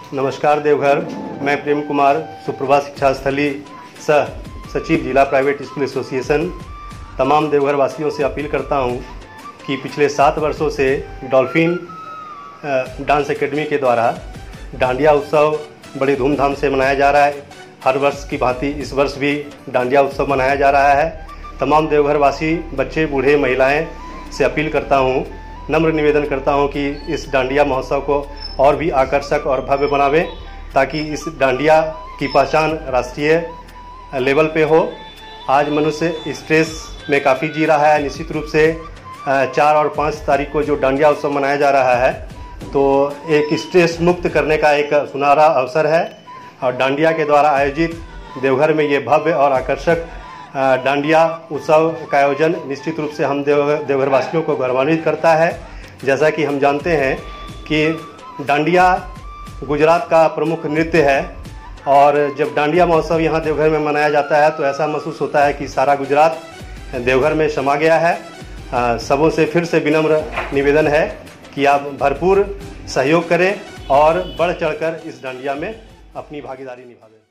नमस्कार देवघर। मैं प्रेम कुमार, सुप्रभात शिक्षा स्थली सह सचिव जिला प्राइवेट स्कूल एसोसिएशन, तमाम देवघर वासियों से अपील करता हूं कि पिछले 7 वर्षों से डॉल्फिन डांस एकेडमी के द्वारा डांडिया उत्सव बड़ी धूमधाम से मनाया जा रहा है। हर वर्ष की भांति इस वर्ष भी डांडिया उत्सव मनाया जा रहा है। तमाम देवघर वासी, बच्चे, बूढ़े, महिलाएं से अपील करता हूं, नम्र निवेदन करता हूं कि इस डांडिया महोत्सव को और भी आकर्षक और भव्य बनावें, ताकि इस डांडिया की पहचान राष्ट्रीय लेवल पे हो। आज मनुष्य स्ट्रेस में काफ़ी जी रहा है। निश्चित रूप से 4 और 5 तारीख को जो डांडिया उत्सव मनाया जा रहा है, तो एक स्ट्रेस मुक्त करने का एक सुनहरा अवसर है। और डांडिया के द्वारा आयोजित देवघर में ये भव्य और आकर्षक डांडिया उत्सव का आयोजन निश्चित रूप से हम देवघर वासियों को गौरवान्वित करता है। जैसा कि हम जानते हैं कि डांडिया गुजरात का प्रमुख नृत्य है, और जब डांडिया महोत्सव यहाँ देवघर में मनाया जाता है तो ऐसा महसूस होता है कि सारा गुजरात देवघर में समा गया है। सबों से फिर से विनम्र निवेदन है कि आप भरपूर सहयोग करें और बढ़ चढ़कर इस डांडिया में अपनी भागीदारी निभावें।